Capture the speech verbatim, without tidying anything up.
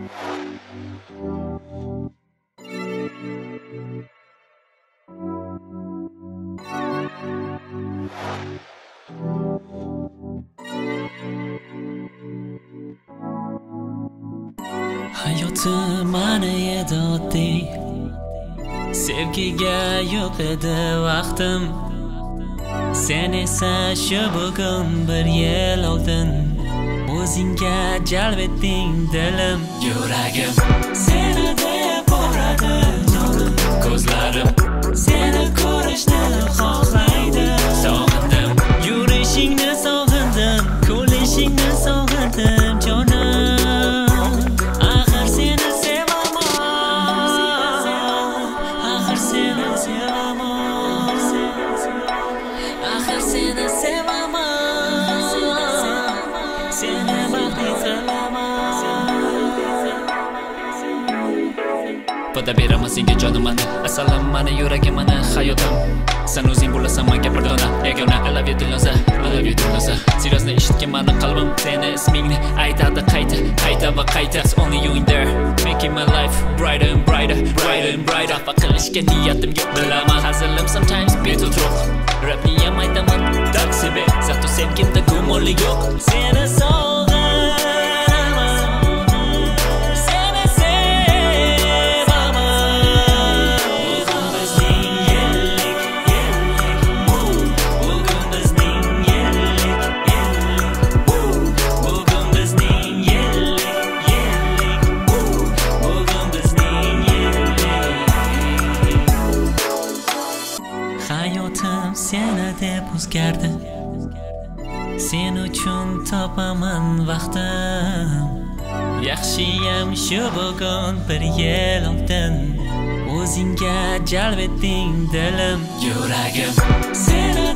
Hayotim mana edi oddiy, sevgiga yo'q edi vaqtim. Sen esa shu bugun bir yil oldin o'zingga jalb etding dilim. Yuragim seni deb uradi jonim, ko'zlarim seni ko'rishni xohlaydi. Sog'indim yurishingni, sog'indim kulishingni, sog'indim jonim. Poda beraman senga jonimni, asalim mani yuragim mani hayotim. Sen o'zing bo'lasan menga pardona, yagona I love you Dilnoza, I love you Dilnoza. Seriously eshitgan mani qalbim seni ismingni aytadi qayta, qayta va qayta. It's only you in there, making my life brighter and brighter, brighter and brighter. Va qilishga niyatim yo'q, bilaman hazilim sometimes beto'troq. Rapni ham aytaman taksibe, zato sevgimda gumonlik yo'q. Seni sog'inaman, seni sevaman. Bugun bizning yillik, yillik, bugun bizning yillik, yillik, bugun bizning yillik, yillik, bugun bizning yillik. Hayotim seni deb o'zgardi, sen uchun topaman vaqtim. Yaxshiyam shu bugun bir yil oldin o'zingga jalb etding dilim. Yuragim seni